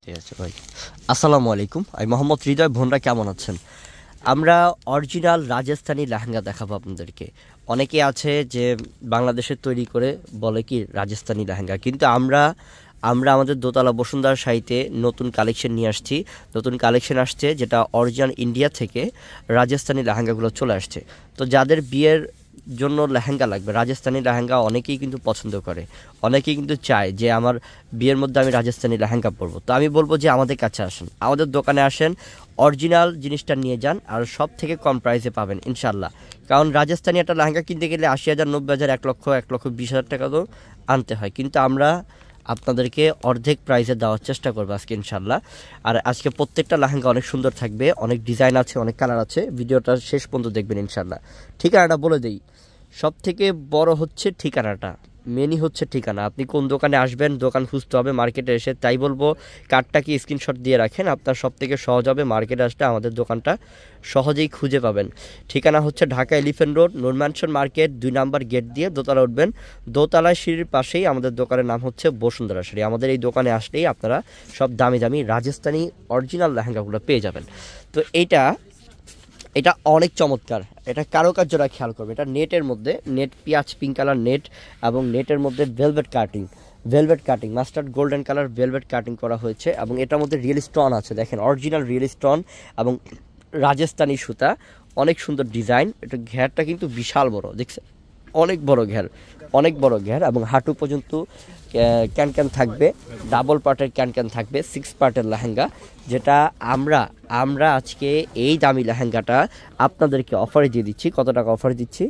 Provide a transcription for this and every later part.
ঠিক আছে ভাই। আসসালামু আলাইকুম, আমি মোহাম্মদ হৃদয়। বোনরা কেমন আছেন? আমরা অরিজিনাল রাজস্থানী লেহেঙ্গা দেখাবো আপনাদেরকে। অনেকে আছে যে বাংলাদেশের তৈরি করে বলে কি রাজস্থানী লেহেঙ্গা, কিন্তু আমরা আমরা আমাদের দোতলা বসুন্ধরা শাড়িতে নতুন কালেকশন নিয়ে আসছি। নতুন কালেকশন আসছে যেটা অরিজিনাল ইন্ডিয়া থেকে রাজস্থানী লেহেঙ্গাগুলো চলে আসছে। তো যাদের বিয়ের জন্য লেহেঙ্গা লাগবে, রাজস্থানী লেহেঙ্গা অনেকেই কিন্তু পছন্দ করে, অনেকেই কিন্তু চায় যে আমার বিয়ের মধ্যে আমি রাজস্থানী লেহেঙ্গা পরবো। তো আমি বলবো যে আমাদের কাছে আসেন, আমাদের দোকানে আসেন, অরিজিনাল জিনিসটা নিয়ে যান, আর সব থেকে কম প্রাইসে পাবেন ইনশাল্লাহ। কারণ রাজস্থানী একটা লেহেঙ্গা কিনতে গেলে 80,000, 90,000, 1 লক্ষ, 1,20,000 টাকা তো আনতে হয়, কিন্তু আমরা আপনাদেরকে অর্ধেক প্রাইসে দেওয়ার চেষ্টা করবো আজকে ইনশাল্লাহ। আর আজকে প্রত্যেকটা লেহেঙ্গা অনেক সুন্দর থাকবে, অনেক ডিজাইন আছে, অনেক কালার আছে। ভিডিওটা শেষ পর্যন্ত দেখবেন ইনশাল্লাহ। ঠিকানাটা বলে দিই, সব থেকে বড় হচ্ছে ঠিকানাটা, মেনই হচ্ছে ঠিকানা। আপনি কোন দোকানে আসবেন, দোকান খুঁজতে হবে মার্কেটে এসে, তাই বলবো কার্ডটাকে স্ক্রিনশট দিয়ে রাখেন, আপনার সব থেকে সহজ হবে মার্কেটে আসলে আমাদের দোকানটা সহজেই খুঁজে পাবেন। ঠিকানা হচ্ছে Dhaka elephant road, Noor mansion market, 2 নম্বর গেট দিয়ে দোতলা উঠবেন। দোতলায় সিঁড়ির পাশেই আমাদের দোকানের নাম হচ্ছে বসুন্ধরা শাড়ি। আমাদের এই দোকানে আসলেই আপনারা সব দামি দামি রাজস্থানী অরিজিনাল লেহেঙ্গাগুলো পেয়ে যাবেন। তো এটা অনেক চমৎকার, এটা কারুকার্যটা খেয়াল করবে। এটা নেটের মধ্যে, নেট পিঁয়াজ পিঙ্ক কালার নেট, এবং নেটের মধ্যে velvet cutting mustard golden colour velvet cutting করা হয়েছে, এবং এটার মধ্যে রিয়েল স্টোন আছে, দেখেন অরিজিনাল রিয়েল স্টোন এবং রাজস্থানী সুতা। অনেক সুন্দর ডিজাইন। এটা ঘেরটা কিন্তু বিশাল বড়, দেখছেন, অনেক বড় ঘের, অনেক বড় ঘের, এবং হাঁটু পর্যন্ত ক্যান থাকবে, ডাবল পার্টের ক্যান থাকবে, 6 পার্টের লেহেঙ্গা, যেটা আমরা আজকে এই দামি লেহেঙ্গাটা আপনাদেরকে অফারে দিয়ে দিচ্ছি। কত টাকা অফারে দিচ্ছি?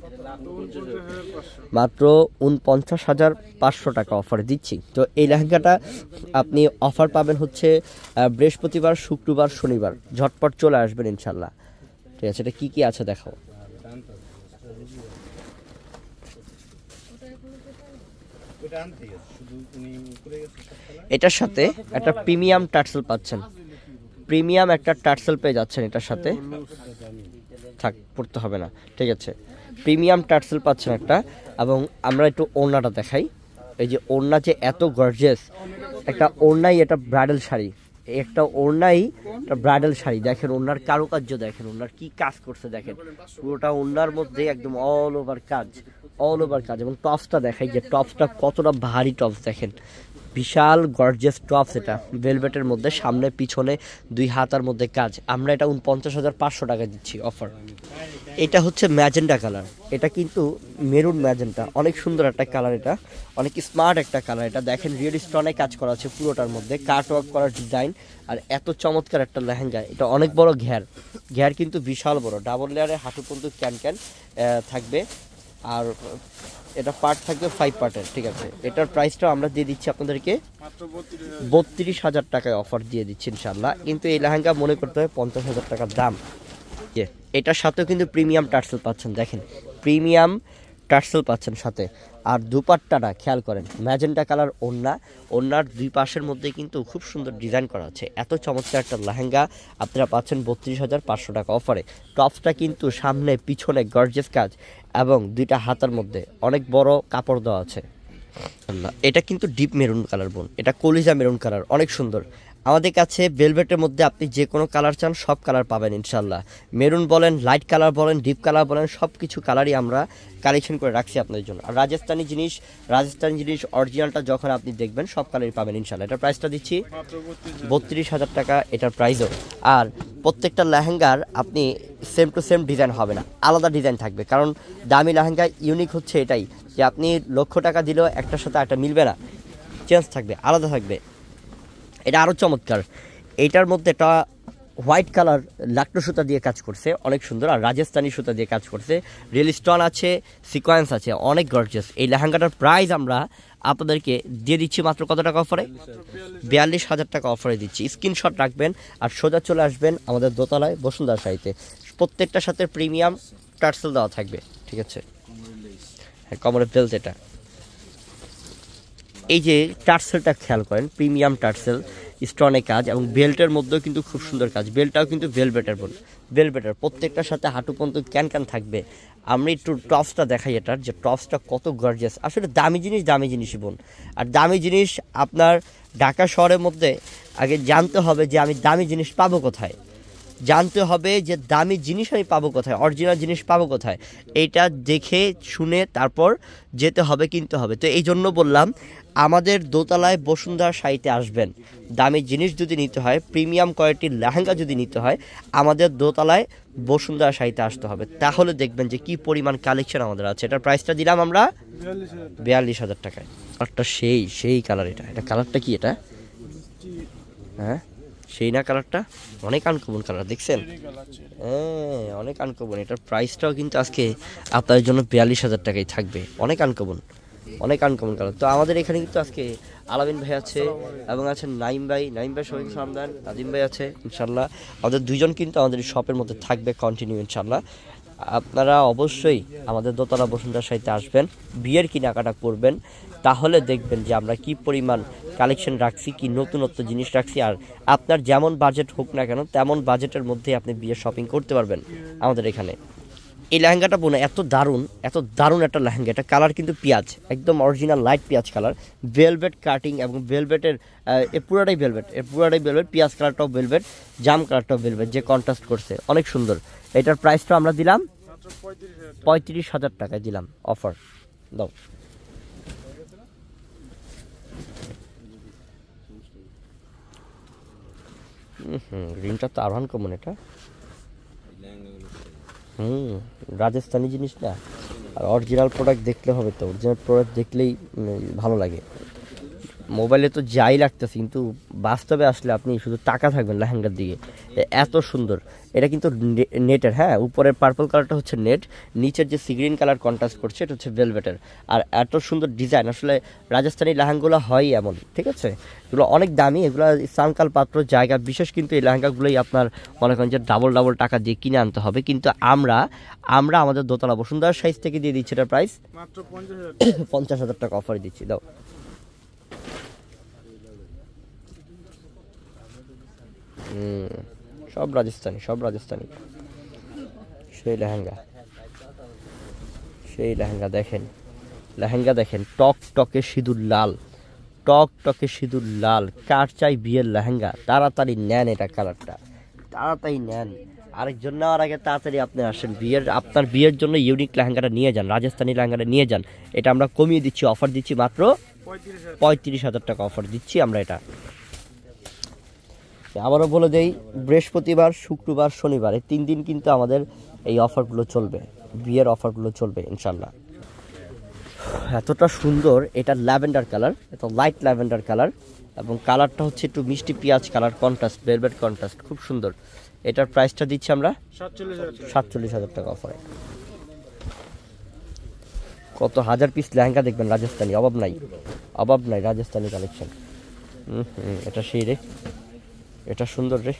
মাত্র 49,500 টাকা অফারে দিচ্ছি। তো এই লেহেঙ্গাটা আপনি অফার পাবেন হচ্ছে বৃহস্পতিবার, শুক্রবার, শনিবার। ঝটপট চলে আসবেন ইনশাল্লাহ। ঠিক আছে, এটা কি আছে দেখাও। এটার সাথে একটা প্রিমিয়াম টার্সেল পাচ্ছেন, প্রিমিয়াম একটা টার্সেল পেয়ে যাচ্ছেন এটার সাথে। থাক, পড়তে হবে না, ঠিক আছে। প্রিমিয়াম টার্সেল পাচ্ছেন একটা। এবং আমরা একটু ওড়নাটা দেখাই। এই যে ওড়না যে এত গর্জিয়াস একটা ওড়নাই, এটা ব্রাইডাল শাড়ি, একটা ওড়নাই একটা ব্রাইডাল শাড়ি। দেখেন ওড়নার কারুকার্য, দেখেন ওড়নার কি কাজ করছে, দেখেন পুরোটা ওড়নার মধ্যে একদম অল ওভার কাজ, এবং টপসটা দেখাই যে টপসটা কতটা ভারী টপস, দেখেন বিশাল গর্জিয়াস টপস। এটা ভেলভেটের মধ্যে, সামনে পিছনে 2 হাতার মধ্যে কাজ। আমরা এটা 49,500 টাকা দিচ্ছি অফার। এটা হচ্ছে ম্যাজেন্টা কালার, এটা কিন্তু মেরুন ম্যাজেন্টা, অনেক সুন্দর একটা কালার, এটা অনেক স্মার্ট একটা কালার। এটা দেখেন রিয়েল স্টোনে কাজ করা আছে পুরোটার মধ্যে, কাট ওয়ার্ক করার ডিজাইন, আর এত চমৎকার একটা লেহেঙ্গা। এটা অনেক বড় ঘের কিন্তু বিশাল বড়, ডাবল লেয়ারে হাঁটু পর্যন্ত ক্যান থাকবে, আর এটা পার্ট থাকবে 5 পার্টের। ঠিক আছে, এটার প্রাইসটাও আমরা দিয়ে দিচ্ছি আপনাদেরকে 32,000 টাকায় অফার দিয়ে দিচ্ছি ইনশাল্লাহ। কিন্তু এই লেহেঙ্গা মনে করতে হবে 50,000 টাকার দাম। এটার সাথেও কিন্তু প্রিমিয়াম টার্সেল পাচ্ছেন, দেখেন প্রিমিয়াম টার্সেল পাচ্ছেন সাথে। আর দুপাট্টাটা খেয়াল করেন, ম্যাজেন্টা কালার ওড়নার 2 পাশের মধ্যে কিন্তু খুব সুন্দর ডিজাইন করা আছে। এত চমৎকার একটা লেহেঙ্গা আপনারা পাচ্ছেন 32,500 টাকা অফারে। টপসটা কিন্তু সামনে পিছনে গর্জিয়াস কাজ, এবং 2টা হাতার মধ্যে অনেক বড় কাপড় দেওয়া আছে। এটা কিন্তু ডিপ মেরুন কালার বোন, এটা কলিজা মেরুন কালার, অনেক সুন্দর। আমাদের কাছে ভেলভেটের মধ্যে আপনি যে কোনো কালার চান সব কালার পাবেন ইনশাল্লাহ। মেরুন বলেন, লাইট কালার বলেন, ডিপ কালার বলেন, সব কিছু কালারই আমরা কালেকশন করে রাখছি আপনাদের জন্য। আর রাজস্থানী জিনিস অরিজিনালটা যখন আপনি দেখবেন সব কালারই পাবেন ইনশাল্লাহ। এটার প্রাইসটা দিচ্ছি 32,000 টাকা এটার প্রাইসও। আর প্রত্যেকটা লেহেঙ্গার আপনি সেম টু সেম ডিজাইন হবে না, আলাদা ডিজাইন থাকবে। কারণ দামি লেহেঙ্গা ইউনিক হচ্ছে এটাই যে আপনি লক্ষ টাকা দিলেও একটার সাথে একটা মিলবে না, চেঞ্জ থাকবে, আলাদা থাকবে। এটা আরও চমৎকার। এইটার মধ্যে একটা হোয়াইট কালার লাকড়ো সুতা দিয়ে কাজ করছে, অনেক সুন্দর, আর রাজস্থানী সুতা দিয়ে কাজ করছে, রিয়েল স্টোন আছে, সিকোয়েন্স আছে, অনেক গর্জিয়াস। এই লেহেঙ্গাটার প্রাইস আমরা আপনাদেরকে দিয়ে দিচ্ছি মাত্র কত টাকা অফারে? 42,000 টাকা অফারে দিচ্ছি। স্ক্রিনশট রাখবেন আর সোজা চলে আসবেন আমাদের দোতলায় বসুন্ধরা শাড়িতে। প্রত্যেকটার সাথে প্রিমিয়াম টার্সেল দেওয়া থাকবে, ঠিক আছে। হ্যাঁ, কমরের বেল্ট এটা। এই যে টার্সেলটা খেয়াল করেন, প্রিমিয়াম টার্সেল, স্টোনে কাজ এবং বেল্টের মধ্যেও কিন্তু খুব সুন্দর কাজ। বেল্টটাও কিন্তু ভেলভেটের প্রত্যেকটার সাথে হাঁটু পর্যন্ত ক্যান থাকবে। আমি একটু টপসটা দেখাই এটার, যে টপসটা কত গর্জিয়াস। আসলে দামি জিনিসই বোন। আর দামি জিনিস আপনার ঢাকা শহরের মধ্যে আগে জানতে হবে যে আমি দামি জিনিস পাবো কোথায়, জানতে হবে যে দামি জিনিস আমি পাবো কোথায়, অরিজিনাল জিনিস পাবো কোথায়, এইটা দেখে শুনে তারপর যেতে হবে, কিনতে হবে। তো এই জন্য বললাম আমাদের দোতলায় বসুন্ধরা শাড়িতে আসবেন। দামি জিনিস যদি নিতে হয়, প্রিমিয়াম কোয়ালিটির লেহেঙ্গা যদি নিতে হয়, আমাদের দোতলায় বসুন্ধরা শাড়িতে আসতে হবে। তাহলে দেখবেন যে কি পরিমাণ কালেকশন আমাদের আছে। এটার প্রাইসটা দিলাম আমরা 42,000 টাকায়। কালারটা সেই কালার। এটা কালারটা কি এটা? হ্যাঁ সেই না কালারটা, অনেক আনকমন কালার, দেখছেন? হ্যাঁ অনেক আনকমন। এটার প্রাইসটাও কিন্তু আজকে আপনাদের জন্য 42,000 টাকায় থাকবে। অনেক আনকমন কালার। তো আমাদের এখানে কিন্তু আজকে আলামিন ভাই আছে এবং আছেন নাইম ভাই সবাইকে সালাম দেন। নাজিম ভাই আছে ইনশাল্লাহ। আমাদের দুইজন কিন্তু আমাদের শপের মধ্যে থাকবে কন্টিনিউ ইনশাল্লাহ। আপনারা অবশ্যই আমাদের দোতলা বসুন্ধরা শাড়িতে আসবেন, বিয়ের কেনাকাটা করবেন, তাহলে দেখবেন যে আমরা কি পরিমাণ কালেকশন রাখছি, কি নতুনত্ব জিনিস রাখছি। আর আপনার যেমন বাজেট হোক না কেন, তেমন বাজেটের মধ্যে আপনি বিয়ের শপিং করতে পারবেন আমাদের এখানে। এই লেহেঙ্গাটা বোনা এত দারুণ একটা লেহেঙ্গা। এটা কালার কিন্তু পেঁয়াজ, একদম অরিজিনাল লাইট পেঁয়াজ কালার, ভেলভেট কাটিং এবং ভেলভেটের পুরাটাই ভেলভেট, পেঁয়াজ কালারটাও ভেলভেট, জাম কালারটাও ভেলভেট, যে কন্ট্রাস্ট করছে, অনেক সুন্দর। এটার প্রাইসটা আমরা দিলাম 35,000 টাকায় দিলাম অফার। দাও গ্রিনটা তো আরোহণ কমন। এটা রাজস্থানি জিনিস না, আর অরিজিনাল প্রোডাক্ট দেখলে হবে। তো অরিজিনাল প্রোডাক্ট দেখলেই ভালো লাগে। মোবাইলে তো যাই লাগতেছে, কিন্তু বাস্তবে আসলে আপনি শুধু টাকা থাকবেন লেহেঙ্গার দিকে। এত সুন্দর। এটা কিন্তু নেটের, হ্যাঁ, উপরের পার্পল কালারটা হচ্ছে নেট, নিচের যে সি গ্রিন কালার কন্ট্রাস্ট করছে এটা হচ্ছে ভেলভেটের। আর এত সুন্দর ডিজাইন, আসলে রাজস্থানী লেহেঙ্গাগুলো হয় এমন, ঠিক আছে? এগুলো অনেক দামি, এগুলো সানকাল পাত্র জায়গা বিশেষ, কিন্তু এই লেহেঙ্গাগুলোই আপনার মনে করেন যে ডাবল টাকা দিয়ে কিনে আনতে হবে। কিন্তু আমরা আমাদের দোতলা বসুন্ধরা সাইজ থেকে দিয়ে দিচ্ছি এটার প্রাইস মাত্র 50,000 টাকা অফারে দিচ্ছি। দাও সব রাজস্থানি সেই লেহেঙ্গা দেখেন টক টকে সিঁদুর লাল। কার চাই বিয়ের লেহেঙ্গা? তাড়াতাড়ি নেন, এটা কালারটা তাড়াতাড়ি নেন। আরেকজন নেওয়ার আগে তাড়াতাড়ি আপনি আসেন, আপনার বিয়ের জন্য ইউনিক লেহেঙ্গাটা নিয়ে যান, রাজস্থানী লেহেঙ্গাটা নিয়ে যান। এটা আমরা কমিয়ে দিচ্ছি, অফার দিচ্ছি মাত্র 35,000 টাকা অফার দিচ্ছি আমরা। এটা আবারও বলে দেই, বৃহস্পতিবার, শুক্রবার, শনিবার এই 3 দিন কিন্তু আমাদের এই অফারগুলো চলবে, বিয়ের অফারগুলো চলবে ইনশাল্লাহ। এতটা সুন্দর। এটা ল্যাভেন্ডার কালার, এটা লাইট ল্যাভেন্ডার কালার এবং কালারটা হচ্ছে একটু মিষ্টি পেঁয়াজ কালার কন্ট্রাস্ট, ভেলভেট কন্ট্রাস্ট, খুব সুন্দর। এটার প্রাইসটা দিচ্ছি আমরা 47,000 টাকা অফারে। কত হাজার পিস লেহেঙ্গা দেখবেন রাজস্থানী, অভাব নাই রাজস্থানী কালেকশন। এটা সেই রে, এটা সুন্দর রে,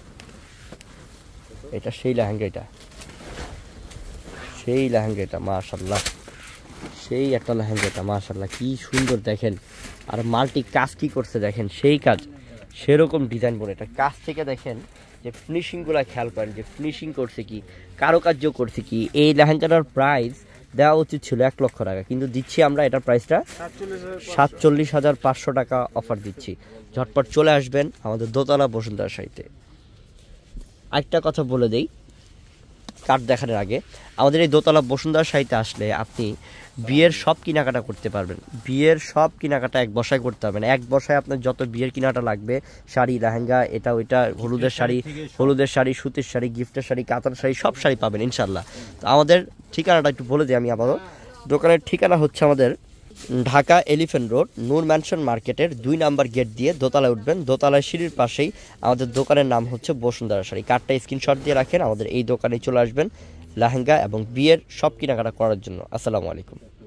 এটা সেই লেহেঙ্গা, মাশাআল্লাহ, সেই একটা লেহেঙ্গা এটা, মাশাআল্লাহ কি সুন্দর দেখেন। আর মাল্টি কাজ কি করছে দেখেন, সেই কাজ, সেরকম ডিজাইন বলে। এটা কাজ থেকে দেখেন যে ফিনিশিংগুলো খেয়াল করেন, যে ফিনিশিং করছে কি, কারুকার্য করছে কি। এই লেহেঙ্গাটার প্রাইস দেওয়া উচিত ছিল 1 লক্ষ টাকা, কিন্তু দিচ্ছি আমরা এটার প্রাইসটা 47,500 টাকা অফার দিচ্ছি। ঝটপট চলে আসবেন আমাদের দোতলা বসুন্ধরা শাড়িতে। আরেকটা কথা বলে দেই কার্ড দেখানোর আগে, আমাদের এই দোতলা বসুন্ধরা শাড়িতে আসলে আপনি বিয়ের সব কেনাকাটা করতে পারবেন। বিয়ের সব কেনাকাটা এক বসায় করতে পারবেন। এক বসায় আপনার যত বিয়ের কেনাকাটা লাগবে, শাড়ি, লেহেঙ্গা, এটা ওইটা, হলুদের শাড়ি, সুতির শাড়ি, গিফটের শাড়ি, কাতার শাড়ি, সব শাড়ি পাবেন ইনশাল্লাহ। তো আমাদের ঠিকানাটা একটু বলে দিই আমি আবারও। দোকানের ঠিকানা হচ্ছে আমাদের Dhaka elephant road, Noor mansion মার্কেটের 2 নাম্বার গেট দিয়ে দোতলায় উঠবেন। দোতলায় সিঁড়ির পাশেই আমাদের দোকানের নাম হচ্ছে বসুন্ধরা শাড়ি। কার্ডটা স্ক্রিনশট দিয়ে রাখেন, আমাদের এই দোকানে চলে আসবেন লেহেঙ্গা এবং বিয়ের সব কেনাকাটা করার জন্য। আসসালামু আলাইকুম।